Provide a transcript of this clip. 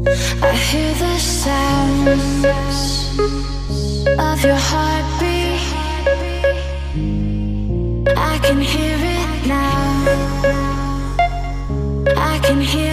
I hear the sounds of your heartbeat. I can hear it now. I can hear